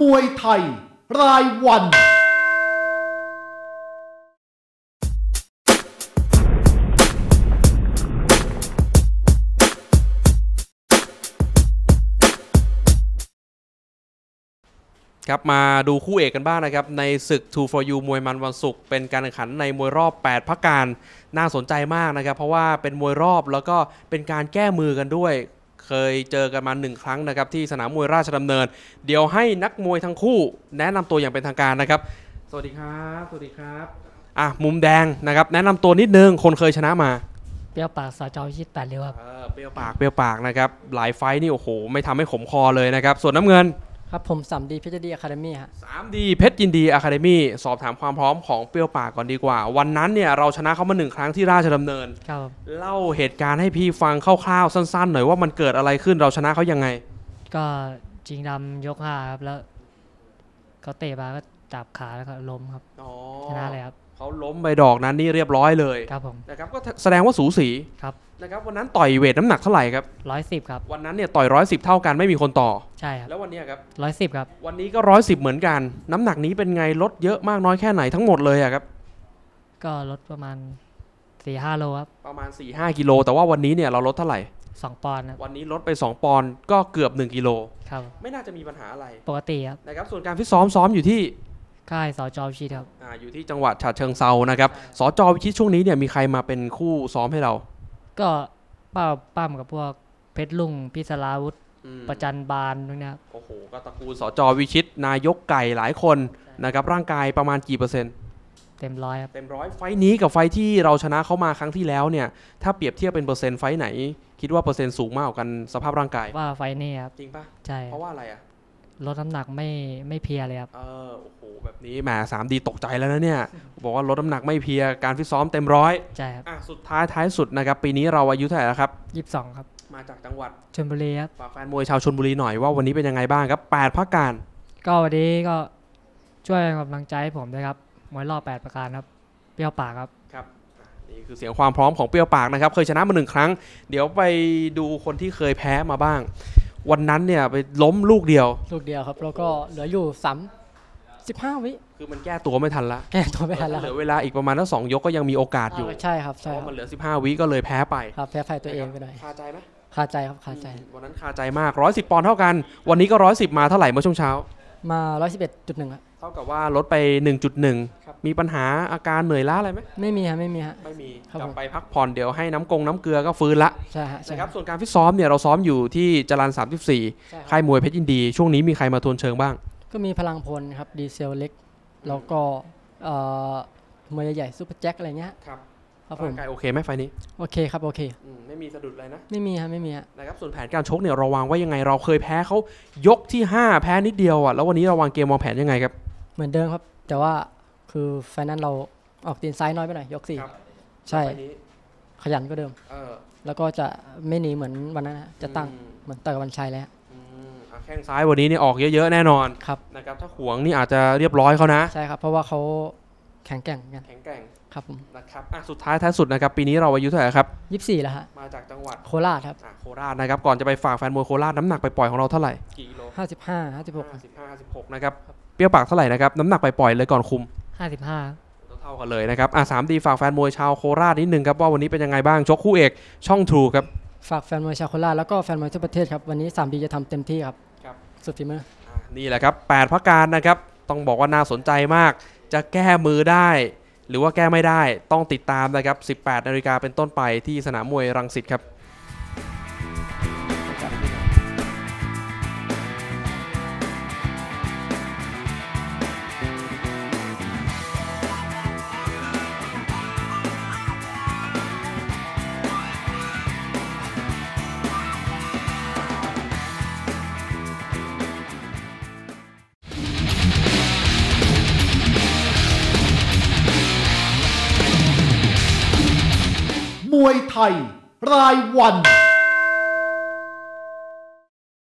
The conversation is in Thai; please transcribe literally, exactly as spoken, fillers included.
วยไทยรายวันครับมาดูคู่เอกกันบ้างนะครับในศึก ทู ฟอร์ ยู มวยมันวันศุกร์เป็นการแข่งขันในมวยรอบแปดพระการน่าสนใจมากนะครับเพราะว่าเป็นมวยรอบแล้วก็เป็นการแก้มือกันด้วยเคยเจอกันมาหนึ่งครั้งนะครับที่สนามมวยราชดำเนินเดี๋ยวให้นักมวยทั้งคู่แนะนำตัวอย่างเป็นทางการนะครับสวัสดีครับสวัสดีครับอ่ะมุมแดงนะครับแนะนำตัวนิดนึงคนเคยชนะมาเปรี้ยวปากสจวิชิตแปดเร็วครับเปรี้ยวปากเปรี้ยวปากนะครับหลายไฟต์นี่โอ้โหไม่ทำให้ขมคอเลยนะครับส่วนน้ำเงินครับผม สาม ดี เพชรยินดีอะคาเดมี่ฮะสาม ดี เพชรยินดีอะคาเดมี่สอบถามความพร้อมของเปรี้ยวปากก่อนดีกว่าวันนั้นเนี่ยเราชนะเขามาหนึ่งครั้งที่ราชดำเนินครับเล่าเหตุการณ์ให้พี่ฟังคร่าวๆสั้นๆหน่อยว่ามันเกิดอะไรขึ้นเราชนะเขายังไงก็จริงดำยกห้าครับแล้วเขาเตะมาก็จับขาแล้วก็ล้มครับชนะเลยครับเขาล้มไปดอกนั้นนี่เรียบร้อยเลยครับผมนะครับก็แสดงว่าสูสีครับนะครับวันนั้นต่อยเวทน้ำหนักเท่าไหร่ครับร้อยสิบครับวันนั้นเนี่ยต่อยร้อยสิบเท่ากันไม่มีคนต่อใช่ครับแล้ววันนี้ครับร้อยสิบครับวันนี้ก็ร้อยสิบเหมือนกันน้ำหนักนี้เป็นไงลดเยอะมากน้อยแค่ไหนทั้งหมดเลยอะครับก็ลดประมาณ สี่ห้า โลครับประมาณ สี่ห้า กิโลแต่ว่าวันนี้เนี่ยเราลดเท่าไหร่สองปอนด์ครับวันนี้ลดไปสองปอนด์ก็เกือบหนึ่งกิโลครับไม่น่าจะมีปัญหาอะไรปกติครับนะครับส่วนการฟิตซ้อมซ้อมอยู่ที่ค่ายสจวิชิตครับอ่าอยู่ที่จังหวัดฉะเชิงเทรานะครับสจวิชิตช่วงนี้เนี่ยมีใครมาเป็นคู่ซ้อมให้เราก็ป้าป้ามกับพวกเพชรลุงพิศราวุธประจันบานพวกนี้โอ้โหก็ตระกูลสจวิชิตนายกไก่หลายคนนะครับร่างกายประมาณกี่เปอร์เซ็นต์เต็มร้อยครับเต็มร้อยไฟนี้กับไฟที่เราชนะเขามาครั้งที่แล้วเนี่ยถ้าเปรียบเทียบเป็นเปอร์เซ็นต์ไฟไหนคิดว่าเปอร์เซ็นต์สูงมากกว่ากันสภาพร่างกายว่าไฟนี้ครับจริงป่ะใช่เพราะว่าอะไรอะลดน้ำหนักไม่ไม่เพียเลยครับเออโอ้โหแบบนี้แหม สาม ดี ตกใจแล้วนะเนี่ยบอกว่าลดน้ำหนักไม่เพียการฟิตซ้อมเต็มร้อยใช่ครับอ่ะสุดท้ายท้ายสุดนะครับปีนี้เราอายุเท่าไหร่แล้วครับยี่สิบสองครับมาจากจังหวัดชลบุรีครับฝากแฟนมวยชาวชลบุรีหน่อยว่าวันนี้เป็นยังไงบ้างครับแปดพระการก็วันนี้ก็ช่วยกำลังใจให้ผมด้วยครับมวยรอบแปดประการครับเปรี้ยวปากครับครับนี่คือเสียงความพร้อมของเปรี้ยวปากนะครับเคยชนะมาหนึ่งครั้งเดี๋ยวไปดูคนที่เคยแพ้มาบ้างวันนั้นเนี่ยไปล้มลูกเดียวลูกเดียวครับแล้วก็เหลืออยู่สามสิบห้าวิคือมันแก้ตัวไม่ทันละแก้ตัวไม่ทันแล้วเหลือเวลาอีกประมาณทั้งสองยกก็ยังมีโอกาสอยู่ใช่ครับใช่เพราะมันเหลือสิบห้าวิก็เลยแพ้ไปครับแพ้ไฟตัวเองไปหน่อยคาใจไหมคาใจครับคาใจวันนั้นคาใจมากร้อยสิบปอนด์เท่ากันวันนี้ก็ร้อยสิบมาเท่าไหร่เมื่อช่วงเช้ามาร้อยสิบเอ็ดจุดหนึ่งครับเท่ากับว่าลดไป หนึ่งจุดหนึ่ง มีปัญหาอาการเหนื่อยล้าอะไรไหมไม่มีฮะไม่มีฮะไม่มีกลับไปพักผ่อนเดี๋ยวให้น้ำกงน้ำเกลือก็ฟื้นละใช่ฮะนะครับส่วนการฟิตซ้อมเนี่ยเราซ้อมอยู่ที่จรัญสามสิบสี่ค่ายมวยเพชรยินดีช่วงนี้มีใครมาทวนเชิงบ้างก็มีพลังพลครับดีเซลเล็กแล้วก็มวยใหญ่ซุปเปอร์แจ็คอะไรเงี้ยครับครับผมร่างกายโอเคไหมไฟนี้โอเคครับโอเคไม่มีสะดุดอะไรนะไม่มีฮะไม่มีฮะนะครับส่วนแผนการชกเนี่ยเราวางไว้ยังไงเราเคยแพ้เขายกที่ห้าแพ้นิดเดียวอ่ะแล้ววันนี้เราวางเกมวางแผนยังไงครับเหมือนเดิมครับแต่ว่าคือไฟนั้นเราออกตีนซ้ายน้อยไปหน่อยยกสี่ใช่ขยันก็เดิมแล้วก็จะไม่หนีเหมือนวันนั้นจะตั้งเหมือนต่อยกับวันชัยแล้วแข้งซ้ายวันนี้นี่ออกเยอะๆแน่นอนครับนะครับถ้าหวงนี่อาจจะเรียบร้อยเขานะใช่ครับเพราะว่าเขาแข็งแกร่งกันแข็งแกร่งครับผมนะครับอ่ะสุดท้ายท้ายสุดนะครับปีนี้เราอายุเท่าไหร่ครับยี่สิบสี่แล้วฮะมาจากจังหวัดโคราชครับโคราชนะครับก่อนจะไปฝากแฟนมวยโคราชน้ำหนักไปปล่อยของเราเท่าไหร่กี่กิโลห้าสิบห้าห้าสิบหกห้าสิบห้า ห้าสิบหกนะครับเปรี้ยวปากเท่าไหร่นะครับน้ำหนักไปปล่อยเลยก่อนคุมห้าสิบห้าเท่ากันเลยนะครับอ่ะสามดีฝากแฟนมวยชาวโคราชนิดนึงครับว่าวันนี้เป็นยังไงบ้างชกคู่เอกช่องทรูครับฝากแฟนมวยชาวโคราชแล้วก็แฟนมวยทั่วประเทศครับวันนี้สามดีจะทำเต็มที่ครับครับสุดฝีมือนี่แหละครับแปดพระการนะครับต้องบอกว่าน่าสนใจมากจะแก้มือได้หรือว่าแก้ไม่ได้ต้องติดตามนะครับสิบแปดนาฬิกาเป็นต้นไปที่สนามมวยรังสิตครับมวยไทยรายวัน